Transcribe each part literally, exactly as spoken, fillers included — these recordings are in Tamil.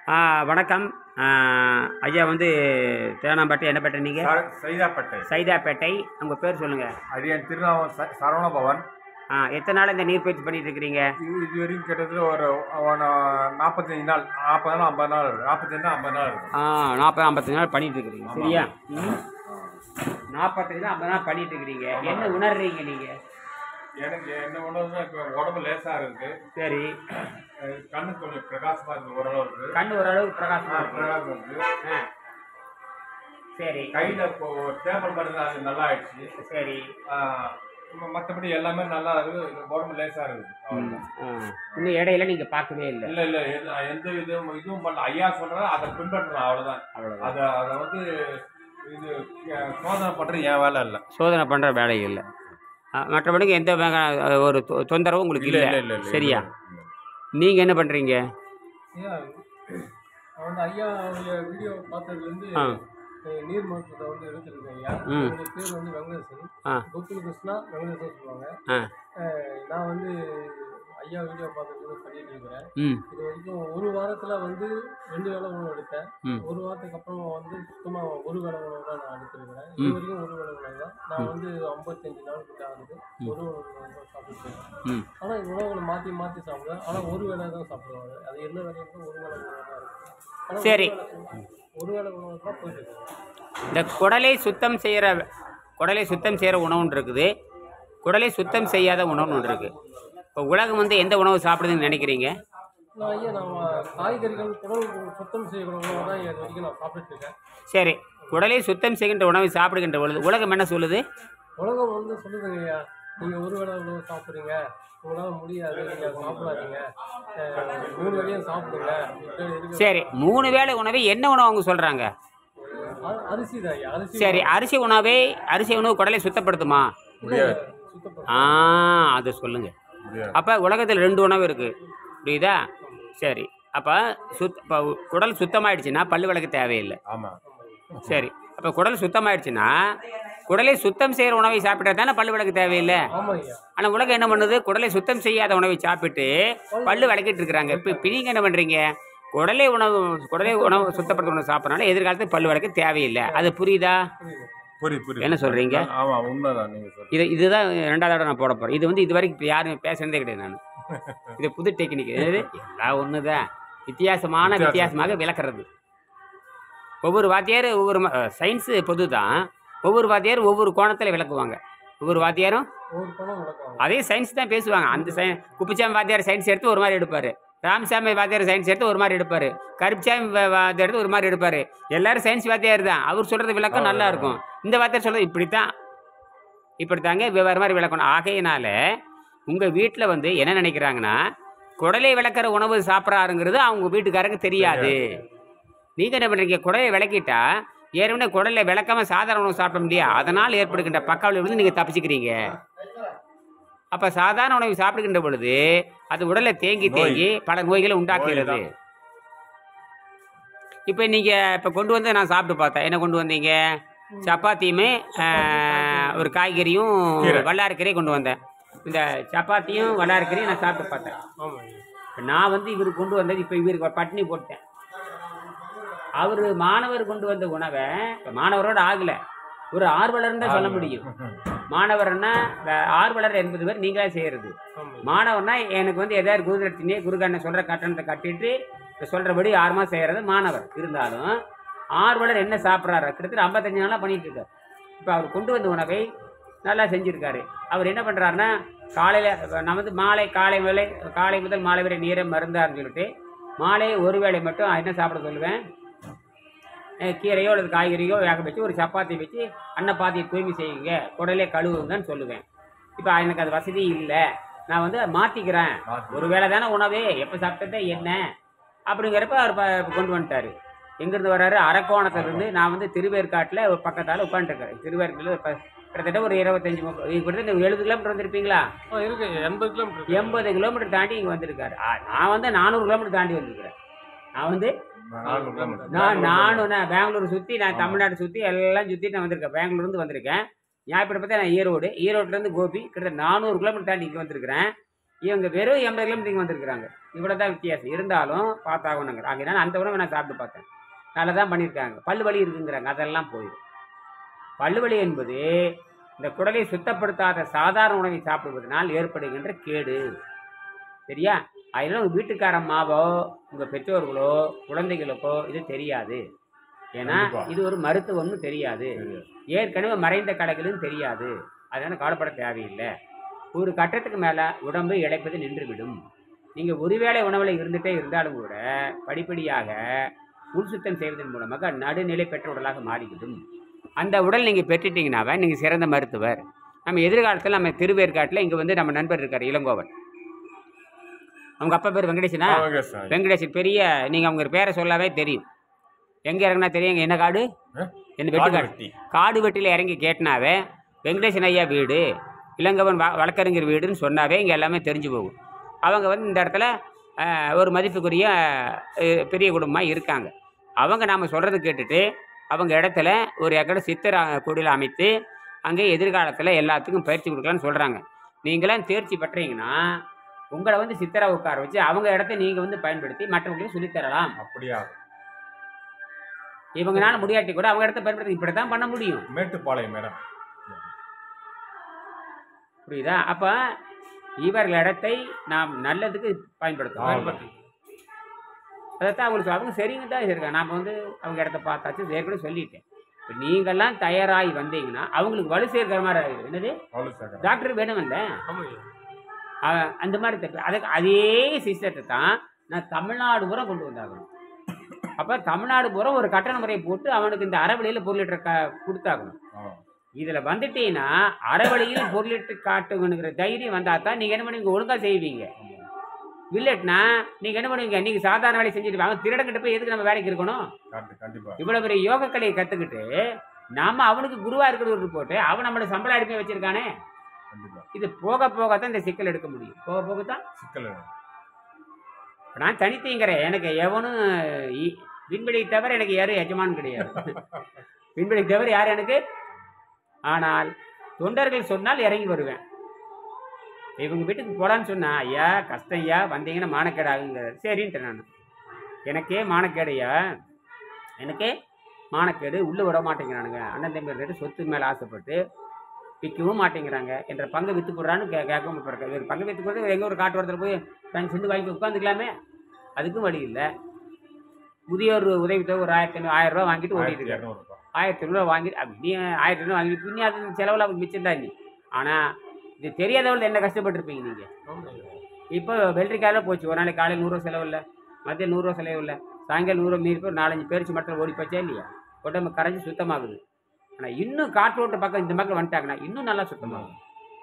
ஆ வணக்கம். ஆ, ஐயா வந்து தேனாம்பேட்டை என்ன பேட்டை நீங்கள்? ச- சைதாப்பேட்டை. சைதாப்பேட்டை. உங்கள் பேர் சொல்லுங்கள். அது என் திருநாமம் ச- சரவணபவன். ஆ எத்தனை நாள் இந்த நீர்ப்பயிற்சி பண்ணிட்டு இருக்கிறீங்க? இது இது வரைக்கும் கிட்டத்தட்ட ஒரு ஒரு நாற்பத்தஞ்சு நாள் நாற்பது நாள் ஐம்பது நாள் இருக்கு. நாற்பத்தஞ்சு நாள் ஐம்பது நாள் இருக்கும். ஆ நாற்பது ஐம்பத்தஞ்சு நாள் பண்ணிட்டு இருக்கிறீங்க. ஆமா. சரியா? ம். நாற்பத்தஞ்சு ஐம்பது நாள் பண்ணிட்டு இருக்கிறீங்க. ஆமா. என்ன உணர்றீங்க நீங்கள்? எனக்கு என்ன ஒன்றுனா இப்போ உடம்பு லேசாக இருக்கு. சரி. அஹ் கண்ணு கொஞ்சம் பிரகாசமாக இருக்கு ஓரளவுக்கு. கண் ஓரளவு ஆ, பிரகாசமாக இருக்கு. பிரகாசம் இருக்கு. ஆ சரி கையில் இப்போ டேபிள் மருந்து அது நல்லா ஆயிடுச்சு. சரி. மற்றபடி எல்லாமே நல்லா இருக்கு. உடம்பு லேசாக இருக்குது. ம். அவ்வளவுதான். ஆ. இன்னும் இடையில நீங்கள் பார்க்கவே இல்லை. இல்லை இல்லை எந்த எந்த இதுவும் இதுவும் பண்ணல. ஐயா சொல்கிறேன் அதை பின்பற்றலாம் அவ்வளோதான். அவ்வளோதான். அதை அதை வந்து இது அஹ், சோதனை பண்ணுறது என் வேலை இல்லை. சோதனை பண்ணுற வேலை இல்லை. ஆ, மற்றபடிக்கு எந்த வகை- ஒரு தொ- தொந்தரவும் உங்களுக்கு இல்லை இல்லை. இல்லை இல்லை சரியா? நீங்கள் என்ன பண்ணுறீங்க? ஐயா நான் வந்து ஐயா வீடியோ பார்த்ததுலேருந்து ஆ நீர் மருத்துவத்தை வந்து எடுத்துருக்கேன் ஐயா. ம். என்னோட பேர் வந்து வெங்கடேசன். ஆ கோகுல கிருஷ்ணா வெங்கடேசன் சொல்லுவாங்க. ஆ அஹ் நான் வந்து ஐயா வீடியோ பார்த்ததுலேருந்து பண்ணிட்டு இருக்கிறேன். ம் இது வரைக்கும் ஒரு வாரத்தில் வந்து ரெண்டு வேளை உணவு எடுத்தேன். ம் ஒரு வாரத்துக்கு அப்புறம் வந்து சுத்தமாக ஒரு வேளை உணவு தான் நான் எடுத்துருக்கிறேன். இது வரைக்கும் ஒரு வேளை உணவு தான். நான் வந்து ஐம்பத்தஞ்சு நாள் கிட்ட ஆகுது ஒரு வேளை உணவு தான் சாப்பிட்டுருக்கேன். ம் ஆனால் உணவுகளை மாற்றி மாற்றி சாப்பிடுவேன். ஆனால் ஒரு வேளை தான் சாப்பிடுவாங்க. அது என்ன வேலையும் ஒரு வேளை உணவு தான் இருக்கும். ஆனா சரி. ஒரு வேளை உணவு தான் போயிட்டு இருக்கு. இந்த குடலை சுத்தம் செய்கிற குடலை சுத்தம் செய்கிற உணவுன்னு இருக்குது, குடலை சுத்தம் செய்யாத உணவுன்னு ஒன்று இருக்குது. இப்போ உலகம் வந்து எந்த உணவு சாப்பிடுதுன்னு நினைக்கிறீங்க? நான் ஐயா நான் காய்கறிகள் குடல் சுத்தம் செய்யக்கூடிய உணவு தான் இது வரைக்கும் நான் சாப்பிட்டுட்டு இருக்கேன். சரி, குடலை சுத்தம் செய்கின்ற உணவை சாப்பிடுகின்ற பொழுது உலகம் என்ன சொல்லுது? உலகம் வந்து சொல்லுதுங்க ஐயா, நீங்கள் ஒரு வேளை உணவு சாப்பிட்றீங்க, உங்களால் முடியாது, நீங்கள் சாப்பிடாதீங்க, அஹ் மூணு வேளையும் சாப்பிடுங்க இப்படி இருக்கு. சரி, மூணு வேளை உணவை என்ன உணவு அவங்க சொல்கிறாங்க? அ- அரிசி தான் ஐயா, அரிசி சரி, அரிசி உணவை அரிசி உணவு குடலை சுத்தப்படுத்துமா? முடியாது. சுத்தப்படும். ஆ அதை சொல்லுங்கள். முடியாது. அப்போ உலகத்தில் ரெண்டு உணவு இருக்குது, புரியுதா? சரி, அப்போ சுத் இப்போ குடல் சுத்தமாயிடுச்சுன்னா பல்லு விளக்க தேவையில்லை. ஆமாம். சரி, அப்போ குடல் சுத்தமாயிடுச்சுன்னா குடலை சுத்தம் செய்கிற உணவை சாப்பிட்டா தானே பல்லு விளக்க தேவையில்லை. ஆமாம் ஐயா. ஆனால் உலகம் என்ன பண்ணுது? குடலை சுத்தம் செய்யாத உணவை சாப்பிட்டு பல்லு விளக்கிட்டு இருக்கிறாங்க. இப்போ இப்போ நீங்கள் என்ன பண்ணுறீங்க? குடலை உணவு குடலை உணவு சுத்தப்படுத்த உணவு சாப்பிட்றனால எதிர்காலத்துக்கு பல்லு விளக்க தேவையில்லை. அது புரியுதா? புரியுது. புரியுது புரியுது. என்ன சொல்கிறீங்க? ஆமாம், உண்மைதான் நீங்கள் சொல்லுங்கள். இது இதுதான் ரெண்டாவது தடவை நான் போட போகிறேன். இது வந்து இது வரைக்கும் இப்போ யாரும் பேசுனதே கிடையாது. நான் இது புது டெக்னிக். எல்லாம் ஒன்று தான், வித்தியாசமான வித்தியாசம். வித்தியாசமாக விளக்குறது. ஒவ்வொரு வாத்தியார் ஒவ்வொரு சயின்ஸு பொது தான். ஒவ்வொரு வாத்தியாரும் ஒவ்வொரு கோணத்தில் விளக்குவாங்க. ஒவ்வொரு வாத்தியாரும் ஒரு பணம் விளக்கம். அதே சயின்ஸ் தான் பேசுவாங்க. அந்த சய குப்புச்சாமி வாத்தியார் சயின்ஸ் எடுத்து ஒரு மாதிரி எடுப்பார், ராமசாமி வாத்தியார் சயின்ஸ் எடுத்து ஒரு மாதிரி எடுப்பார், கருப்புசாமி வா- வாத்தியார் எடுத்து ஒரு மாதிரி எடுப்பார். எல்லாரும் சயின்ஸ் வாத்தியார் தான். அவர் சொல்கிறது விளக்கம் நல்லா இருக்கும். இந்த வாத்தியார் சொல்கிறது இப்படித்தான், இப்படித்தாங்க வேறு மாதிரி விளக்கணும். ஆகையினால உங்கள் வீட்டில் வந்து என்ன நினைக்கிறாங்கன்னா, குடலை விளக்குற உணவு சாப்பிட்றாருங்கிறது அவங்க வீட்டுக்காரங்க தெரியாது. நீங்கள் என்ன பண்ணுறீங்க? குடலை விளக்கிட்டா ஏற்கனவே குடலை விளக்காமல் சாதாரண உணவு சாப்பிட முடியாது. அதனால் ஏற்படுகின்ற பக்கவிளைவுலேருந்து நீங்கள் தப்பிச்சுக்கிறீங்க. அப்போ சாதாரண உணவை சாப்பிடுகின்ற பொழுது அது உடலை தேங்கி நோய். தேங்கி பல நோய்களை உண்டாக்குகிறது. நோய் இப்போ நீங்கள் இப்போ கொண்டு வந்து நான் சாப்பிட்டு பார்த்தேன். என்ன கொண்டு வந்தீங்க? சப்பாத்தியுமே ஆஹ், ஒரு காய்கறியும் கீரை. வல்லாரக்கீரையும் கொண்டு வந்தேன். இந்த சப்பாத்தியும் வல்லாரக்கீரையும் நான் சாப்பிட்டு பார்த்தேன். ஆமாம் ஐயா. இப்போ நான் வந்து இவருக்கு கொண்டு வந்தது, இப்போ இவருக்கு ஒரு பட்டினி போட்டேன். அவர் மாணவர் கொண்டு வந்த உணவை இப்போ மாணவரோடு ஆகலை, ஒரு ஆர்வலர்னு தான் சொல்ல முடியும். மாணவர்னா வே- ஆர்வலர் என்பது பேர் நீங்களே செய்கிறது. ஆமாம். மாணவர்னா எனக்கு வந்து எதாவது குருதட்சினே குருகாரனை சொல்கிற கட்டணத்தை கட்டிட்டு சொல்கிறபடி ஆர்வமாக செய்கிறது மாணவர். இருந்தாலும் ஆர்வலர் என்ன சாப்பிட்றாரு? கிட்டத்தட்ட ஐம்பத்தஞ்சு நாளாக பண்ணிகிட்டு இருக்கார். இப்போ அவர் கொண்டு வந்த உணவை நல்லா செஞ்சுருக்காரு. அவர் என்ன பண்ணுறாருன்னா, காலையில் நான் வந்து மாலை காலை வேலை காலை முதல் மாலை வரை நீரை மருந்தாருன்னு சொல்லிட்டு மாலை ஒரு வேளை மட்டும் என்ன சாப்பிட சொல்லுவேன்? அஹ் கீரையோ அல்லது காய்கறியோ வேக வச்சு ஒரு சப்பாத்தி வச்சு அன்னப்பாத்தியை தூய்மை செய்யுங்க, குடலே கழுவுங்கன்னு சொல்லுவேன். இப்போ எனக்கு அது வசதி இல்லை, நான் வந்து மாற்றிக்கிறேன். மாத்தி. ஒரு வேளை தானே உணவே, எப்போ சாப்பிட்டதே என்ன அப்படிங்கிறப்ப அவர் ப கொண்டு வந்துட்டார். எங்கேருந்து வர்றாரு? அரக்கோணத்துலேருந்து. நான் வந்து திருவேற்காட்டில் ஒரு பக்கத்தால் உட்காந்துருக்கேன். திருவேற்காட்டில் இப்போ கிட்டத்தட்ட ஒரு இருபத்தஞ்சி முப்பது கிட்டத்தட்ட எழுபது கிலோமீட்டர் வந்திருப்பீங்களா? ஆ இருக்கு ஐயா, எண்பது கிலோமீட்டர். எண்பது கிலோமீட்டர் தாண்டி இங்கே வந்திருக்காரு. ஆ, நான் வந்து நானூறு கிலோமீட்டர் தாண்டி வந்திருக்கிறேன். நான் வந்து நானூறு கிலோமீட்டர். நான் நானும் நான் பெங்களூர் சுற்றி, நான் தமிழ்நாடு சுற்றி எல்லாம் சுற்றிட்டு நான் வந்திருக்கேன். பெங்களூர்லேருந்து வந்திருக்கேன். ஞாயிற்றுக்கிழமை பார்த்தா நான் ஈரோடு, ஈரோட்டிலேருந்து கோபி, கிட்டத்தட்ட நானூறு கிலோமீட்டர் தாண்டி இங்கே வந்திருக்கிறேன். இவங்க வெறும் எண்பது கிலோமீட்டருக்கு வந்திருக்கிறாங்க. இவ்வளோ தான் வித்தியாசம். இருந்தாலும் பார்த்தாகணுங்க. அதனால அந்த உணவை நான் சாப்பிட்டு பார்த்தேன். நல்லா தான் பண்ணியிருக்காங்க. பல்லு வலி இருக்குங்கிறாங்க, அதெல்லாம் போயிடும். பல்லு வலி என்பது இந்த குடலை சுத்தப்படுத்தாத சாதாரண உணவை சாப்பிடுவதனால் ஏற்படுகின்ற கேடு. சரியா? அதனால உங்கள் வீட்டுக்காரம்மாவோ உங்கள் பெற்றோர்களோ குழந்தைகளுக்கோ இது தெரியாது. ஏன்னா இது ஒரு மருத்துவம்னு தெரியாது. ஏற்கனவே மறைந்த கலைகளும் தெரியாது. அதனால் கவலைப்பட தேவையில்லை. ஒரு கட்டத்துக்கு மேலே உடம்பு இழைப்பது நின்றுவிடும். நீங்கள் ஒருவேளை உணவில் இருந்துகிட்டே இருந்தாலும் கூட படிப்படியாக உள் சுத்தம் செய்வதன் மூலமாக நடுநிலை பெற்ற உடலாக மாறிவிடும். அந்த உடல் நீங்கள் பெற்றுட்டீங்கன்னாவே நீங்கள் சிறந்த மருத்துவர். நம்ம எதிர்காலத்தில் நம்ம திருவேற்காட்டில் இங்கே வந்து நம்ம நண்பர் இருக்கார் இளங்கோவன். அவங்க அப்பா பேர் வெங்கடேசனா? வெங்கடேசன். பெரிய நீங்கள் அவங்க பேரை சொல்லாவே தெரியும். எங்கே இறங்கினா தெரியும். என்ன காடு? என்ன வெட்டுக்காடு. காடு வெட்டியில் இறங்கி கேட்டினாவே வெங்கடேசன் ஐயா வீடு, இளங்கோவன் வ வழக்கறிஞர் வீடுன்னு சொன்னாவே இங்கே எல்லாமே தெரிஞ்சு போகும். அவங்க வந்து இந்த இடத்துல ஒரு மதிப்புக்குரிய பெரிய குடும்பமாக இருக்காங்க. அவங்க நாம் சொல்கிறது கேட்டுட்டு அவங்க இடத்துல ஒரு ஏக்கர் சித்தர் குடியில் அமைத்து அங்கே எதிர்காலத்தில் எல்லாத்துக்கும் பயிற்சி கொடுக்கலான்னு சொல்கிறாங்க. நீங்களாம் தேர்ச்சி பெற்றீங்கன்னா உங்களை வந்து சித்தரை உட்கார வச்சு அவங்க இடத்த நீங்கள் வந்து பயன்படுத்தி மற்றவங்களுக்கு சொல்லித்தரலாம். அப்படியா? இவங்களால முடியாட்டி கூட அவங்க இடத்த பயன்படுத்தி இப்படி தான் பண்ண முடியும். மேட்டுப்பாளையம் மேடம், புரியுதா? அப்போ இவர்கள் இடத்தை நாம் நல்லதுக்கு பயன்படுத்தணும். அதைத்தான் அவங்களுக்கு அவங்க சரிங்க தான் இருக்காங்க. நாம் வந்து அவங்க இடத்த பார்த்தாச்சு ஏற்கனவே சொல்லிட்டேன். இப்போ நீங்கள்லாம் தயாராகி வந்தீங்கன்னா அவங்களுக்கு வலு சேர்க்கிற மாதிரி ஆகிடும். என்னது டாக்டர் வேணுமில்ல? அந்த மாதிரி தப்பு. அதுக்கு அதே சிஸ்டத்தை தான் நான் தமிழ்நாடு பூரா கொண்டு வந்தாகணும். அப்போ தமிழ்நாடு பூரா ஒரு கட்டண முறையை போட்டு அவனுக்கு இந்த அறவழியில் பொருளிட்ட க கொடுத்தாகணும். இதில் வந்துட்டீங்கன்னா அறவழியில் பொருளிட்டு காட்டுங்கிற தைரியம் வந்தால் தான் நீங்கள் என்ன பண்ணுவீங்க, ஒழுங்காக செய்வீங்க. இல்லைன்னா நீங்கள் என்ன பண்ணுவீங்க, நீங்கள் சாதாரண வேலையை செஞ்சுட்டு வாங்க. திருடங்கிட்ட போய் எதுக்கு நம்ம வேலைக்கு இருக்கணும்? இவ்வளோ பெரிய யோக கலையை கற்றுக்கிட்டு நாம் அவனுக்கு குருவாக இருக்கிறது போட்டு அவன் நம்மளை சம்பளம் அடிப்பே வச்சுருக்கானே. இது போக போக தான் இந்த சிக்கல் எடுக்க முடியும். போக போக தான் சிக்கல். நான் தனித்தீங்கிறேன். எனக்கு எவனும் விண்வெளியை தவிர எனக்கு யாரும் எஜமான் கிடையாது. விண்வெளியை தவிர யார் எனக்கு? ஆனால் தொண்டர்கள் சொன்னால் இறங்கி வருவேன். இவங்க வீட்டுக்கு போகலான்னு சொன்னா ஐயா கஷ்டம் ஐயா, வந்தீங்கன்னா மானக்கேடு ஆகுங்க. சரின்ட்டு நான் எனக்கே மானக்கேடையா, எனக்கே மானக்கேடு, உள்ளே விட மாட்டேங்கிறானுங்க. அண்ணன் தம்பி ரேட்டு சொத்து மேலே ஆசைப்பட்டு விற்கவும் மாட்டேங்கிறாங்க. என்ற பங்கை விற்று போடுறான்னு கே கேட்கவும் போடுறாங்க. ஒரு பங்கை விற்று போடுறது எங்கே ஒரு காட்டு வரத்தில் போய் தனி செஞ்சு வாங்கி உட்காந்துக்கலாமே, அதுக்கும் வழி இல்லை. முதியோர் உதவித்தொகை ஒரு ஆயிரத்தி ஐநூறு ஆயிரம் ரூபா வாங்கிட்டு ஓடிட்டு இருக்காரு. ஆயிரத்தி ஐநூறுரூவா வாங்கிட்டு அப்படி நீ ஆயிரத்தி ஐநூறு வாங்கிட்டு புண்ணி அது செலவில் அவங்க மிச்சம் தான். நீ ஆனால் இது தெரியாதவள் என்ன கஷ்டப்பட்டுருப்பீங்க நீங்கள். இப்போ வெள்ளரிக்காயில் போச்சு. ஒரு நாளைக்கு காலையில் நூறுரூவா செலவு இல்லை, மத்தியம் நூறுரூவா செலவு இல்லை, சாயங்காலம் நூறுரூவா மீறி போய் நாலஞ்சு பேரிச்சு மட்டும் ஓடி போச்சா இல்லையா? உடம்பு கரைஞ்சி சுத்தமாகுது. ஆனால் இன்னும் காற்றோட்ட பக்கம் இந்த மக்கள் வந்துட்டாங்கன்னா இன்னும் நல்லா சுத்தமாகும்.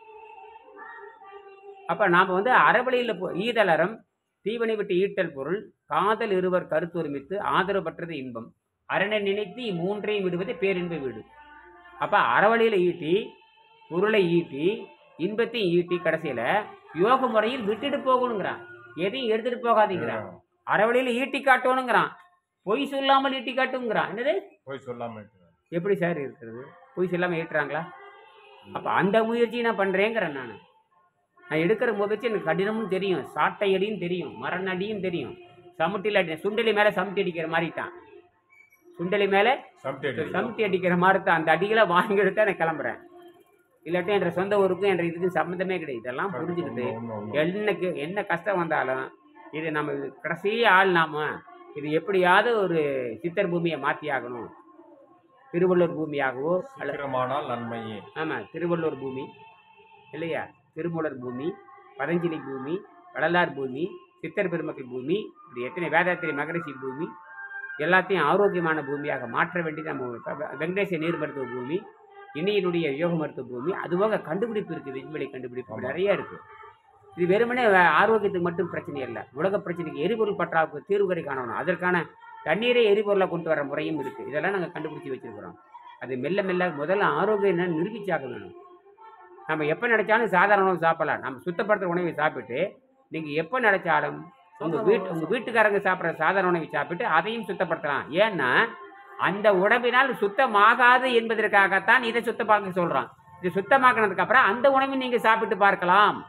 அப்போ நாம் வந்து அறவழியில் போ ஈதலறம் தீவனை விட்டு ஈட்டல் பொருள் காதல் இருவர் கருத்தொருமித்து ஆதரவு பற்றது இன்பம் அரணை நினைத்து மூன்றையும் விடுவது பேரின்ப வீடு. அப்போ அறவழியில் ஈட்டி பொருளை ஈட்டி இன்பத்தையும் ஈட்டி கடைசியில் யோக முறையில் விட்டுட்டு போகணுங்கிறான். எதையும் எடுத்துகிட்டு போகாதீங்கிறான். அறவழியில் ஈட்டி காட்டணுங்கிறான். பொய் சொல்லாமல் ஈட்டி காட்டுங்கிறான். என்னது பொய் சொல்லாமல்? எப்படி சார் இருக்கிறது? பொய் சொல்லாமல் ஈட்டுறாங்களா? அப்போ அந்த முயற்சியை நான் பண்ணுறேங்கிறேன். நான் நான் எடுக்கிற முயற்சி எனக்கு கடினமும் தெரியும், சாட்டை அடியும் தெரியும், மரணடியும் தெரியும், சமுட்டியில் அடி சுண்டலி மேலே சமுட்டி அடிக்கிற மாதிரி தான். சுண்டலி மேலே சமுட்டி அடிக்கிற மாதிரி தான். அந்த அடிகளை வாங்கி எடுத்தா நான் கிளம்புறேன். இல்லாட்டி என்ற சொந்த ஊருக்கும் என்ற இதுக்கும் சம்மந்தமே கிடையாது. இதெல்லாம் புரிஞ்சுக்கிட்டு என்னக்கு என்ன கஷ்டம் வந்தாலும் இது நம்ம கடைசி ஆள் நாம இது எப்படியாவது ஒரு சித்தர் பூமியை மாற்றி ஆகணும். திருவள்ளூர் பூமியாகவோ அல்லமானால் நன்மையே. ஆமாம், திருவள்ளூர் பூமி இல்லையா, திருமூலர் பூமி, பதஞ்சலி பூமி, வள்ளலார் பூமி, சித்தர் பெருமக்கள் பூமி, இப்படி எத்தனை வேதாத்திரி மகரிஷி பூமி, எல்லாத்தையும் ஆரோக்கியமான பூமியாக மாற்ற வேண்டியது நம்ம வெங்கடேச நீர் மருத்துவ பூமி, இணையினுடைய யோக மருத்துவ பூமி. அதுபோக கண்டுபிடிப்பு இருக்குது, விண்வெளி கண்டுபிடிப்பு நிறைய இருக்குது. இது வெறுமனே ஆரோக்கியத்துக்கு மட்டும் பிரச்சனை இல்லை, உலக பிரச்சனைக்கு எரிபொருள் பற்றாக்குறை தீர்வுகளை காணணும். அதற்கான தண்ணீரை எரிபொருளை கொண்டு வர முறையும் இருக்குது. இதெல்லாம் நாங்கள் கண்டுபிடிச்சி வச்சுருக்கிறோம். அது மெல்ல மெல்ல முதல்ல ஆரோக்கியம் என்னன்னு நிரூபிச்சாக வேணும். நம்ம எப்போ நினச்சாலும் சாதாரண உணவு சாப்பிடலாம். நம்ம சுத்தப்படுத்துகிற உணவை சாப்பிட்டு நீங்கள் எப்போ நினச்சாலும் உங்கள் வீட்டு உங்கள் வீட்டுக்காரங்க சாப்பிட்ற சாதாரண உணவை சாப்பிட்டு அதையும் சுத்தப்படுத்தலாம். ஏன்னா அந்த உடம்பினால் சுத்தமாகாது என்பதற்காகத்தான் இதை சுத்தமாக்க சொல்கிறான். இது சுத்தமாக்கினதுக்கப்புறம் அந்த உணவை நீங்கள் சாப்பிட்டு பார்க்கலாம்.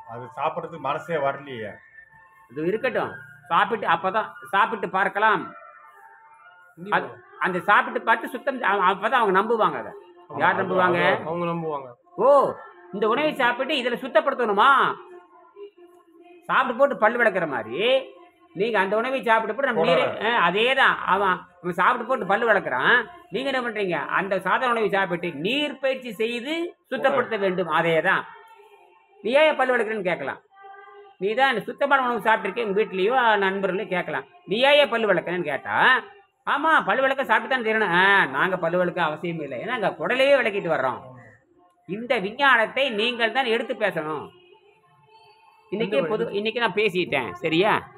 அது சாப்பிட்றதுக்கு மனசே வரலையே. இது இருக்கட்டும், சாப்பிட்டு அப்பதான் சாப்பிட்டு பார்க்கலாம். கண்டிப்பா. அது அந்த சாப்பிட்டு பார்த்து சுத்தம் அ- அப்பதான் அவங்க நம்புவாங்க. அதை யார் அது- நம்புவாங்க? அது- அவங்க நம்புவாங்க. ஓ, இந்த உணவை சாப்பிட்டு இதில் சுத்தப்படுத்தணுமா? சாப்பிட்டு போட்டு பல் விளக்குற மாதிரி நீங்கள் அந்த உணவை சாப்பிட்டு போட்டு நம்ம நீரை அதே தான் அவன் அவன் சாப்பிட்டு போட்டு பல் விளக்குறான். நீங்கள் என்ன பண்ணுறீங்க? அந்த சாதாரண உணவை சாப்பிட்டு நீர் பயிற்சி செய்து சுத்தப்படுத்த வேண்டும். அதே தான். நீ ஏன் பல் விளக்குறேன்னு கேட்கலாம். நீ தான் சுத்தமான உணவு சாப்பிட்ருக்கேன் உங்கள் வீட்லேயோ நண்பர்களையோ கேட்கலாம். நீ ஏன் பல் விளக்குறேன்னு கேட்டால், ஆமாம் பல் விளக்க சாப்பிட்டு தான் தெரியணும். ஆ நாங்கள் பல் விளக்க அவசியம் இல்லை, ஏன்னா அங்கே குடலையே விளக்கிட்டு வர்றோம். இந்த விஞ்ஞானத்தை நீங்கள் தான் எடுத்து பேசணும். இன்னைக்கு பொது இன்னைக்கு நான் பேசிட்டேன், சரியா?